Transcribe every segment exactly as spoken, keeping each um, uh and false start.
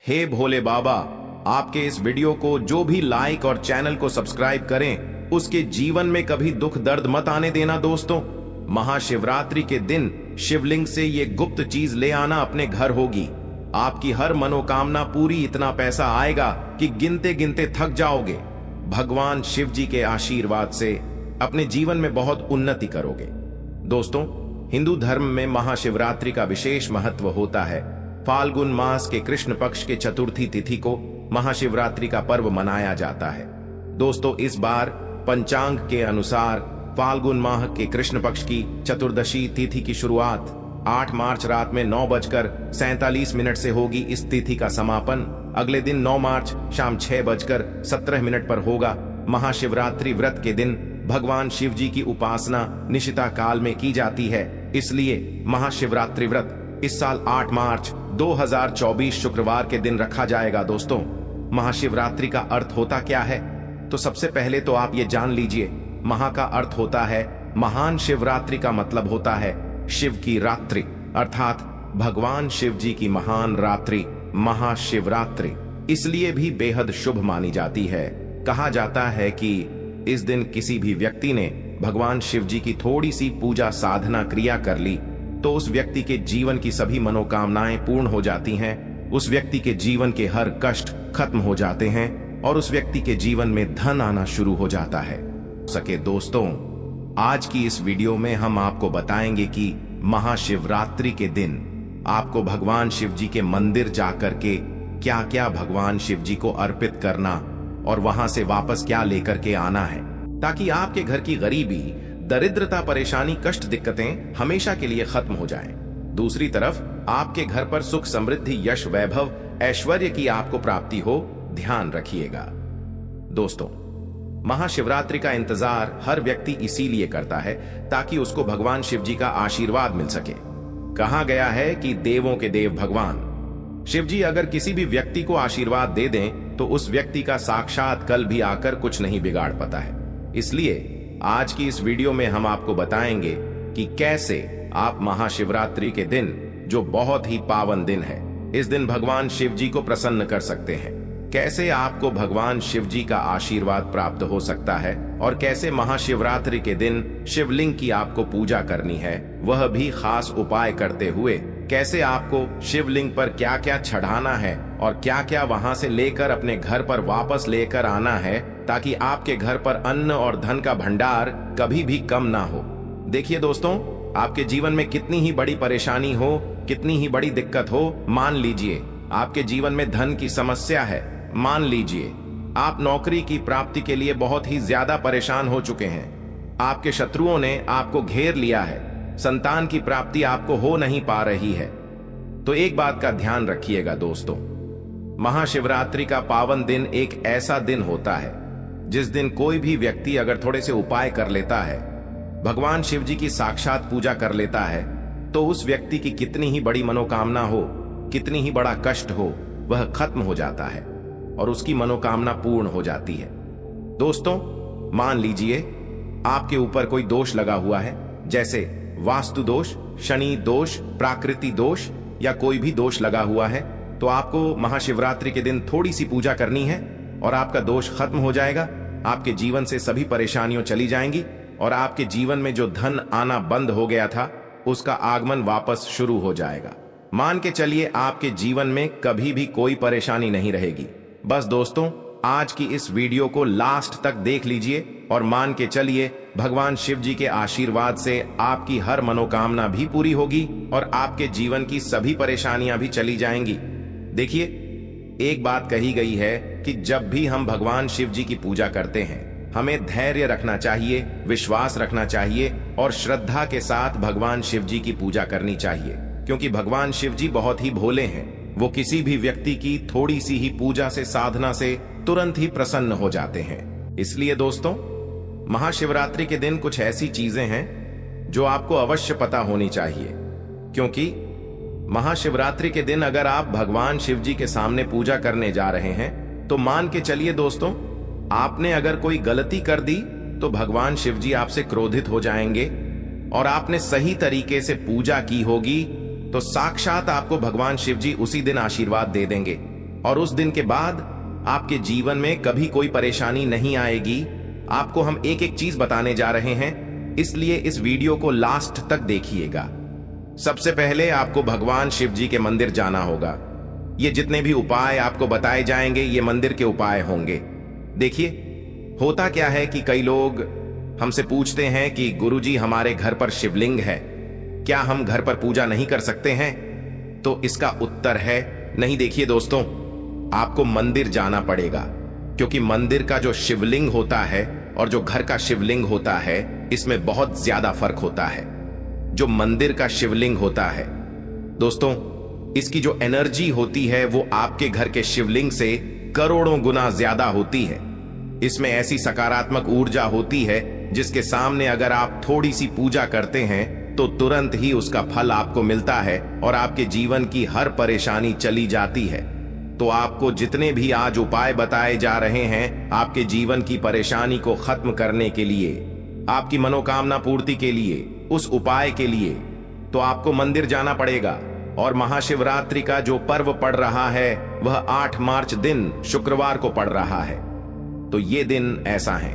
हे भोले बाबा, आपके इस वीडियो को जो भी लाइक और चैनल को सब्सक्राइब करें उसके जीवन में कभी दुख दर्द मत आने देना। दोस्तों, महाशिवरात्रि के दिन शिवलिंग से ये गुप्त चीज ले आना अपने घर होगी। आपकी हर मनोकामना पूरी, इतना पैसा आएगा कि गिनते गिनते थक जाओगे। भगवान शिव जी के आशीर्वाद से अपने जीवन में बहुत उन्नति करोगे। दोस्तों, हिंदू धर्म में महाशिवरात्रि का विशेष महत्व होता है। फाल्गुन मास के कृष्ण पक्ष के चतुर्थी तिथि को महाशिवरात्रि का पर्व मनाया जाता है। दोस्तों, इस बार पंचांग के अनुसार फाल्गुन माह के कृष्ण पक्ष की चतुर्दशी तिथि की शुरुआत आठ मार्च रात में नौ बजकर सैंतालीस मिनट से होगी। इस तिथि का समापन अगले दिन नौ मार्च शाम छह बजकर सत्रह मिनट पर होगा। महाशिवरात्रि व्रत के दिन भगवान शिव जी की उपासना निशिता काल में की जाती है, इसलिए महाशिवरात्रि व्रत इस साल आठ मार्च दो हज़ार चौबीस शुक्रवार के दिन रखा जाएगा। दोस्तों, महाशिवरात्रि का अर्थ होता क्या है? तो सबसे पहले तो आप ये जान लीजिए, महा का अर्थ होता है महान, शिवरात्रि का मतलब होता है शिव की रात्रि, अर्थात भगवान शिव जी की महान रात्रि महाशिवरात्रि इसलिए भी बेहद शुभ मानी जाती है। कहा जाता है कि इस दिन किसी भी व्यक्ति ने भगवान शिव जी की थोड़ी सी पूजा साधना क्रिया कर ली तो उस व्यक्ति के जीवन की सभी मनोकामनाएं पूर्ण हो जाती हैं, उस व्यक्ति के जीवन के हर कष्ट खत्म हो जाते हैं और उस व्यक्ति के जीवन में धन आना शुरू हो जाता है। सके दोस्तों, आज की इस वीडियो में हम आपको बताएंगे कि महाशिवरात्रि के दिन आपको भगवान शिव जी के मंदिर जाकर के क्या क्या भगवान शिव जी को अर्पित करना और वहां से वापस क्या लेकर के आना है, ताकि आपके घर की गरीबी, दरिद्रता, परेशानी, कष्ट, दिक्कतें हमेशा के लिए खत्म हो जाएं। दूसरी तरफ आपके घर पर सुख, समृद्धि, यश, वैभव, ऐश्वर्य की आपको प्राप्ति हो, ध्यान रखिएगा। दोस्तों, महाशिवरात्रि का इंतजार हर व्यक्ति इसीलिए करता है ताकि उसको भगवान शिव जी का आशीर्वाद मिल सके। कहा गया है कि देवों के देव भगवान शिव जी अगर किसी भी व्यक्ति को आशीर्वाद दे दें तो उस व्यक्ति का साक्षात कल भी आकर कुछ नहीं बिगाड़ पाता है। इसलिए आज की इस वीडियो में हम आपको बताएंगे कि कैसे आप महाशिवरात्रि के दिन, जो बहुत ही पावन दिन है, इस दिन भगवान शिव जी को प्रसन्न कर सकते हैं, कैसे आपको भगवान शिव जी का आशीर्वाद प्राप्त हो सकता है और कैसे महाशिवरात्रि के दिन शिवलिंग की आपको पूजा करनी है, वह भी खास उपाय करते हुए कैसे आपको शिवलिंग पर क्या क्या चढ़ाना है और क्या क्या वहां से लेकर अपने घर पर वापस लेकर आना है, ताकि आपके घर पर अन्न और धन का भंडार कभी भी कम ना हो। देखिए दोस्तों, आपके जीवन में कितनी ही बड़ी परेशानी हो, कितनी ही बड़ी दिक्कत हो, मान लीजिए आपके जीवन में धन की समस्या है, मान लीजिए आप नौकरी की प्राप्ति के लिए बहुत ही ज्यादा परेशान हो चुके हैं, आपके शत्रुओं ने आपको घेर लिया है, संतान की प्राप्ति आपको हो नहीं पा रही है, तो एक बात का ध्यान रखिएगा दोस्तों, महाशिवरात्रि का पावन दिन एक ऐसा दिन होता है जिस दिन कोई भी व्यक्ति अगर थोड़े से उपाय कर लेता है, भगवान शिव जी की साक्षात पूजा कर लेता है, तो उस व्यक्ति की कितनी ही बड़ी मनोकामना हो, कितनी ही बड़ा कष्ट हो, वह खत्म हो जाता है और उसकी मनोकामना पूर्ण हो जाती है। दोस्तों, मान लीजिए आपके ऊपर कोई दोष लगा हुआ है, जैसे वास्तु दोष, शनि दोष, प्राकृतिक दोष या कोई भी दोष लगा हुआ है, तो आपको महाशिवरात्रि के दिन थोड़ी सी पूजा करनी है और आपका दोष खत्म हो जाएगा, आपके जीवन से सभी परेशानियां चली जाएंगी और आपके जीवन में जो धन आना बंद हो गया था उसका आगमन वापस शुरू हो जाएगा। मान के चलिए आपके जीवन में कभी भी कोई परेशानी नहीं रहेगी। बस दोस्तों, आज की इस वीडियो को लास्ट तक देख लीजिए और मान के चलिए भगवान शिव जी के आशीर्वाद से आपकी हर मनोकामना भी पूरी होगी और आपके जीवन की सभी परेशानियां भी चली जाएंगी। देखिए, एक बात कही गई है कि जब भी हम भगवान शिव जी की पूजा करते हैं, हमें धैर्य रखना चाहिए, विश्वास रखना चाहिए और श्रद्धा के साथ भगवान शिव जी की पूजा करनी चाहिए, क्योंकि भगवान शिव जी बहुत ही भोले हैं। वो किसी भी व्यक्ति की थोड़ी सी ही पूजा से, साधना से तुरंत ही प्रसन्न हो जाते हैं। इसलिए दोस्तों, महाशिवरात्रि के दिन कुछ ऐसी चीजें हैं जो आपको अवश्य पता होनी चाहिए, क्योंकि महाशिवरात्रि के दिन अगर आप भगवान शिव जी के सामने पूजा करने जा रहे हैं तो मान के चलिए दोस्तों, आपने अगर कोई गलती कर दी तो भगवान शिव जी आपसे क्रोधित हो जाएंगे, और आपने सही तरीके से पूजा की होगी तो साक्षात आपको भगवान शिव जी उसी दिन आशीर्वाद दे देंगे और उस दिन के बाद आपके जीवन में कभी कोई परेशानी नहीं आएगी। आपको हम एक एक चीज बताने जा रहे हैं, इसलिए इस वीडियो को लास्ट तक देखिएगा। सबसे पहले आपको भगवान शिव जी के मंदिर जाना होगा। ये जितने भी उपाय आपको बताए जाएंगे ये मंदिर के उपाय होंगे। देखिए, होता क्या है कि कई लोग हमसे पूछते हैं कि गुरुजी हमारे घर पर शिवलिंग है, क्या हम घर पर पूजा नहीं कर सकते हैं? तो इसका उत्तर है नहीं। देखिए दोस्तों, आपको मंदिर जाना पड़ेगा, क्योंकि मंदिर का जो शिवलिंग होता है और जो घर का शिवलिंग होता है इसमें बहुत ज्यादा फर्क होता है। जो मंदिर का शिवलिंग होता है दोस्तों, इसकी जो एनर्जी होती है वो आपके घर के शिवलिंग से करोड़ों गुना ज्यादा होती है। इसमें ऐसी सकारात्मक ऊर्जा होती है जिसके सामने अगर आप थोड़ी सी पूजा करते हैं तो तुरंत ही उसका फल आपको मिलता है और आपके जीवन की हर परेशानी चली जाती है। तो आपको जितने भी आज उपाय बताए जा रहे हैं आपके जीवन की परेशानी को खत्म करने के लिए, आपकी मनोकामना पूर्ति के लिए, उस उपाय के लिए तो आपको मंदिर जाना पड़ेगा। और महाशिवरात्रि का जो पर्व पड़ रहा है वह आठ मार्च दिन शुक्रवार को पड़ रहा है। तो ये दिन ऐसा है,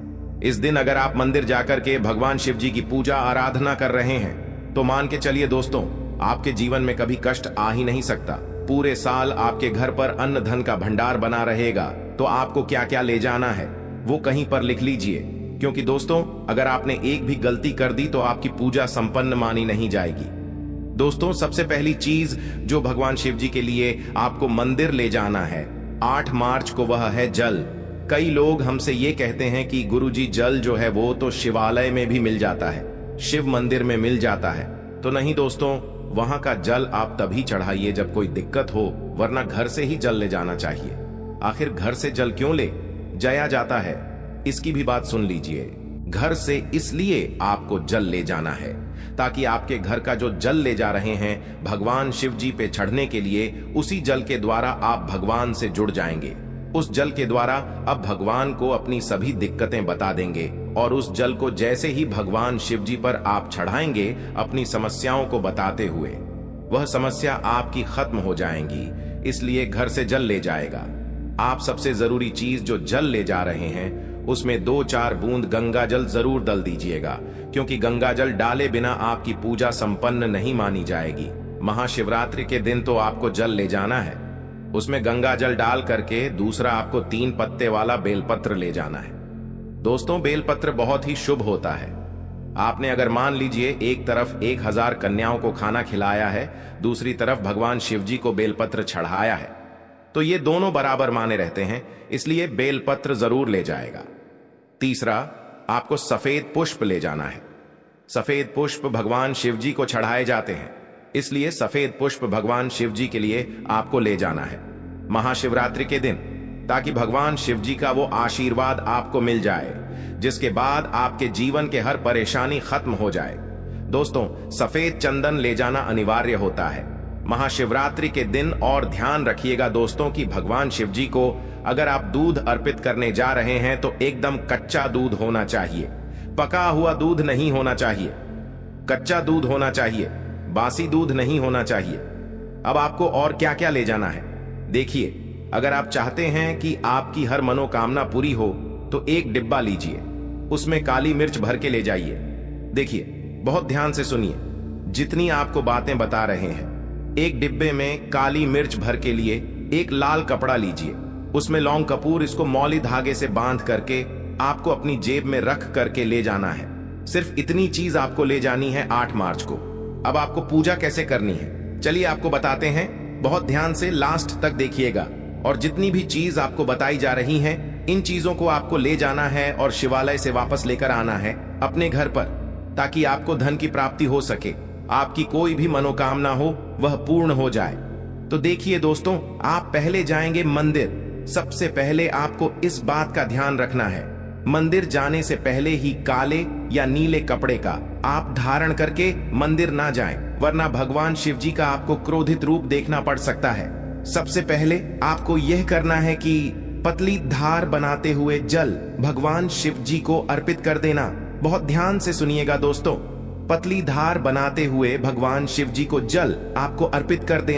इस दिन अगर आप मंदिर जाकर के भगवान शिव जी की पूजा आराधना कर रहे हैं तो मान के चलिए दोस्तों, आपके जीवन में कभी कष्ट आ ही नहीं सकता। पूरे साल आपके घर पर अन्न धन का भंडार बना रहेगा। तो आपको क्या क्या ले जाना है वो कहीं पर लिख लीजिए, क्योंकि दोस्तों अगर आपने एक भी गलती कर दी तो आपकी पूजा संपन्न मानी नहीं जाएगी। दोस्तों, सबसे पहली चीज जो भगवान शिव जी के लिए आपको मंदिर ले जाना है आठ मार्च को, वह है जल। कई लोग हमसे ये कहते हैं कि गुरुजी जल जो है वो तो शिवालय में भी मिल जाता है, शिव मंदिर में मिल जाता है। तो नहीं दोस्तों, वहां का जल आप तभी चढ़ाइए जब कोई दिक्कत हो, वरना घर से ही जल ले जाना चाहिए। आखिर घर से जल क्यों ले जाया जाता है, इसकी भी बात सुन लीजिए। घर से इसलिए आपको जल ले जाना है ताकि आपके घर का जो जल ले जा रहे हैं भगवान शिव जी पे चढ़ने के लिए, उसी जल के द्वारा आप भगवान से जुड़ जाएंगे। उस जल के द्वारा अब भगवान को अपनी सभी दिक्कतें बता देंगे और उस जल को जैसे ही भगवान शिव जी पर आप चढ़ाएंगे अपनी समस्याओं को बताते हुए, वह समस्या आपकी खत्म हो जाएंगी। इसलिए घर से जल ले जाएगा। आप सबसे जरूरी चीज जो जल ले जा रहे हैं उसमें दो चार बूंद गंगा जल जरूर डाल दीजिएगा, क्योंकि गंगा जल डाले बिना आपकी पूजा संपन्न नहीं मानी जाएगी। महाशिवरात्रि के दिन तो आपको जल ले जाना है, उसमें गंगा जल डाल करके दूसरा आपको तीन पत्ते वाला बेलपत्र ले जाना है। दोस्तों, बेलपत्र बहुत ही शुभ होता है। आपने अगर मान लीजिए एक तरफ एक हजार कन्याओं को खाना खिलाया है, दूसरी तरफ भगवान शिव जी को बेलपत्र चढ़ाया है, तो ये दोनों बराबर माने रहते हैं, इसलिए बेलपत्र जरूर ले जाएगा। तीसरा, आपको सफेद पुष्प ले जाना है। सफेद पुष्प भगवान शिव जी को चढ़ाए जाते हैं, इसलिए सफेद पुष्प भगवान शिव जी के लिए आपको ले जाना है महाशिवरात्रि के दिन, ताकि भगवान शिव जी का वो आशीर्वाद आपको मिल जाए, जिसके बाद आपके जीवन के हर परेशानी खत्म हो जाए। दोस्तों, सफेद चंदन ले जाना अनिवार्य होता है महाशिवरात्रि के दिन। और ध्यान रखिएगा दोस्तों कि भगवान शिव जी को अगर आप दूध अर्पित करने जा रहे हैं तो एकदम कच्चा दूध होना चाहिए, पका हुआ दूध नहीं होना चाहिए, कच्चा दूध होना चाहिए, बासी दूध नहीं होना चाहिए। अब आपको और क्या क्या ले जाना है देखिए। अगर आप चाहते हैं कि आपकी हर मनोकामना पूरी हो तो एक डिब्बा लीजिए, उसमें काली मिर्च भर के ले जाइए। देखिए, बहुत ध्यान से सुनिए, जितनी आपको बातें बता रहे हैं, एक डिब्बे में काली मिर्च भर के लिए एक लाल कपड़ा लीजिए, उसमें लौंग कपूर, इसको मौली धागे से बांध करके आपको अपनी जेब में रख करके ले जाना है। सिर्फ इतनी चीज आपको ले जानी है आठ मार्च को। अब आपको पूजा कैसे करनी है चलिए आपको बताते हैं, बहुत ध्यान से लास्ट तक देखिएगा। और जितनी भी चीज आपको बताई जा रही हैं, इन चीजों को आपको ले जाना है और शिवालय से वापस लेकर आना है अपने घर पर, ताकि आपको धन की प्राप्ति हो सके, आपकी कोई भी मनोकामना हो वह पूर्ण हो जाए। तो देखिए दोस्तों, आप पहले जाएंगे मंदिर। सबसे पहले आपको इस बात का ध्यान रखना है, मंदिर जाने से पहले ही काले या नीले कपड़े का आप धारण करके मंदिर ना जाएं, वरना भगवान शिव जी का आपको क्रोधित रूप देखना पड़ सकता है। सबसे पहले आपको यह करना है कि पतली धार बनाते हुए जल भगवान शिव जी को अर्पित कर देना। बहुत ध्यान से सुनिएगा दोस्तों, पतली धार बनाते हुए भगवान शिव जी को जल आपको अर्पित कर देना है।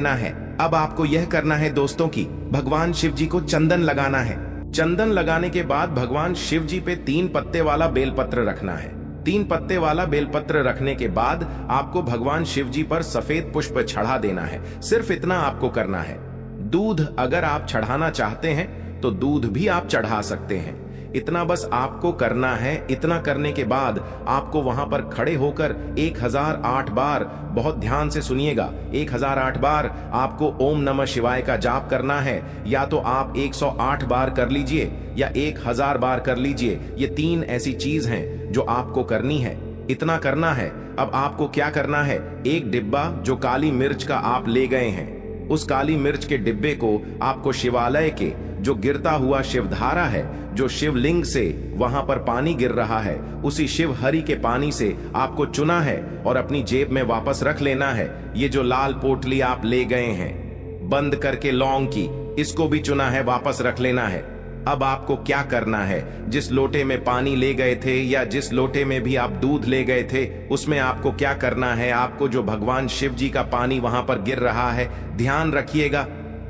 अब आपको यह करना है दोस्तों कि भगवान शिव जी को चंदन लगाना है। चंदन लगाने के बाद भगवान शिव जी पे तीन पत्ते वाला बेलपत्र रखना है। तीन पत्ते वाला बेलपत्र रखने के बाद आपको भगवान शिव जी पर सफेद पुष्प चढ़ा देना है। सिर्फ इतना आपको करना है। दूध अगर आप चढ़ाना चाहते हैं तो दूध भी आप चढ़ा सकते हैं। इतना बस आपको करना है। इतना करने के बाद आपको वहां पर खड़े होकर एक हजार आठ बार, बहुत ध्यान से सुनिएगा, एक हजार आठ बार आपको ओम नमः शिवाय का जाप करना है। या तो आप एक सौ आठ बार कर लीजिए या एक हजार बार कर लीजिए। ये तीन ऐसी चीज हैं जो आपको करनी है। इतना करना है। अब आपको क्या करना है, एक डिब्बा जो काली मिर्च का आप ले गए हैं, उस काली मिर्च के डिब्बे को आपको शिवालय के जो गिरता हुआ शिवधारा है, जो शिवलिंग से वहां पर पानी गिर रहा है, उसी शिव हरि के पानी से आपको चुना है और अपनी जेब में वापस रख लेना है। ये जो लाल पोटली आप ले गए हैं बंद करके लौंग की, इसको भी चुना है, वापस रख लेना है। अब आपको क्या करना है, जिस लोटे में पानी ले गए थे या जिस लोटे में भी आप दूध ले गए थे, उसमें आपको क्या करना है, आपको जो भगवान शिव जी का पानी वहां पर गिर रहा है, ध्यान रखिएगा,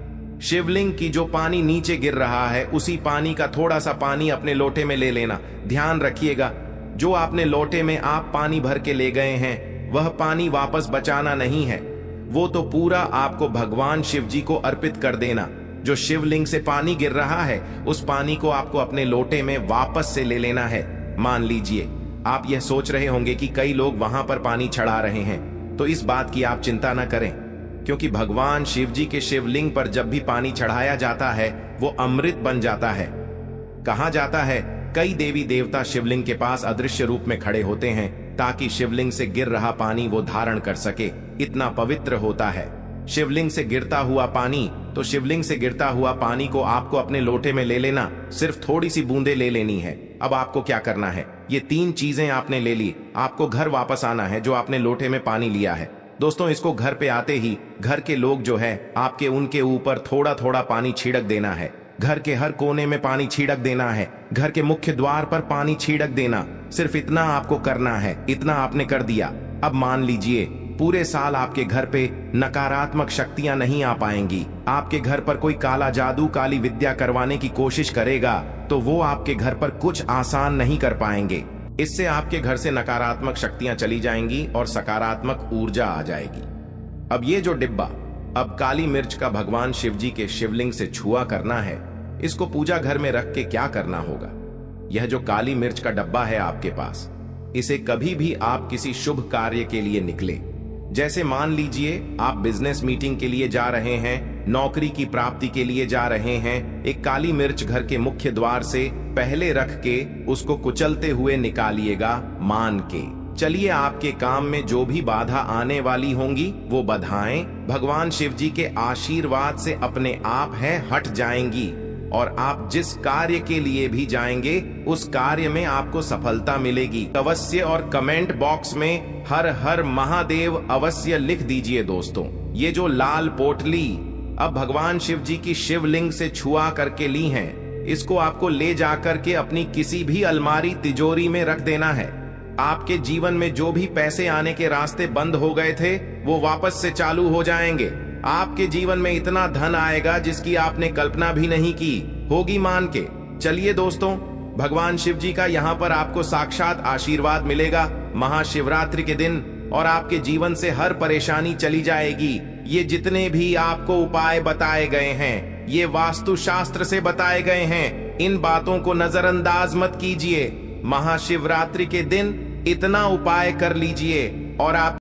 शिवलिंग की जो पानी नीचे गिर रहा है उसी पानी का थोड़ा सा पानी अपने लोटे में ले लेना। ध्यान रखिएगा, जो आपने लोटे में आप पानी भर के ले गए हैं वह पानी वापस बचाना नहीं है, वो तो पूरा आपको भगवान शिव जी को अर्पित कर देना। जो शिवलिंग से पानी गिर रहा है उस पानी को आपको अपने लोटे में वापस से ले लेना है। मान लीजिए आप यह सोच रहे होंगे कि कई लोग वहां पर पानी चढ़ा रहे हैं, तो इस बात की आप चिंता न करें, क्योंकि भगवान शिव जी के शिवलिंग पर जब भी पानी चढ़ाया जाता है वो अमृत बन जाता है। कहा जाता है कई देवी देवता शिवलिंग के पास अदृश्य रूप में खड़े होते हैं ताकि शिवलिंग से गिर रहा पानी वो धारण कर सके। इतना पवित्र होता है शिवलिंग से गिरता हुआ पानी। तो शिवलिंग से गिरता हुआ पानी को आपको अपने लोटे में ले लेना, सिर्फ थोड़ी सी बूंदे ले लेनी है। अब आपको क्या करना है, ये तीन चीजें आपने ले ली, आपको घर वापस आना है जो आपने लोटे में पानी लिया है। दोस्तों, इसको घर पे आते ही घर के लोग जो है आपके उनके ऊपर थोड़ा थोड़ा पानी छिड़क देना है। घर के हर कोने में पानी छिड़क देना है, घर के मुख्य द्वार पर पानी छिड़क देना। सिर्फ इतना आपको करना है। इतना आपने कर दिया। अब मान लीजिए पूरे साल आपके घर पे नकारात्मक शक्तियां नहीं आ पाएंगी। आपके घर पर कोई काला जादू, काली विद्या करवाने की कोशिश करेगा तो वो आपके घर पर कुछ आसान नहीं कर पाएंगे। इससे आपके घर से नकारात्मक शक्तियां चली जाएंगी और सकारात्मक ऊर्जा आ जाएगी। अब ये जो डिब्बा अब काली मिर्च का भगवान शिव जी के शिवलिंग से छुआ करना है, इसको पूजा घर में रख के क्या करना होगा, यह जो काली मिर्च का डब्बा है आपके पास, इसे कभी भी आप किसी शुभ कार्य के लिए निकले, जैसे मान लीजिए आप बिजनेस मीटिंग के लिए जा रहे हैं, नौकरी की प्राप्ति के लिए जा रहे हैं, एक काली मिर्च घर के मुख्य द्वार से पहले रख के उसको कुचलते हुए निकालिएगा मान के। चलिए आपके काम में जो भी बाधा आने वाली होंगी वो बाधाएं भगवान शिव जी के आशीर्वाद से अपने आप है हट जाएंगी और आप जिस कार्य के लिए भी जाएंगे उस कार्य में आपको सफलता मिलेगी। अवश्य और कमेंट बॉक्स में हर हर महादेव अवश्य लिख दीजिए दोस्तों। ये जो लाल पोटली अब भगवान शिव जी की शिवलिंग से छुआ करके ली हैं, इसको आपको ले जाकर के अपनी किसी भी अलमारी तिजोरी में रख देना है। आपके जीवन में जो भी पैसे आने के रास्ते बंद हो गए थे वो वापस से चालू हो जाएंगे। आपके जीवन में इतना धन आएगा जिसकी आपने कल्पना भी नहीं की होगी मान के। चलिए दोस्तों, भगवान शिव जी का यहाँ पर आपको साक्षात आशीर्वाद मिलेगा महाशिवरात्रि के दिन और आपके जीवन से हर परेशानी चली जाएगी। ये जितने भी आपको उपाय बताए गए हैं ये वास्तु शास्त्र से बताए गए हैं। इन बातों को नजरअंदाज मत कीजिए। महाशिवरात्रि के दिन इतना उपाय कर लीजिए और आप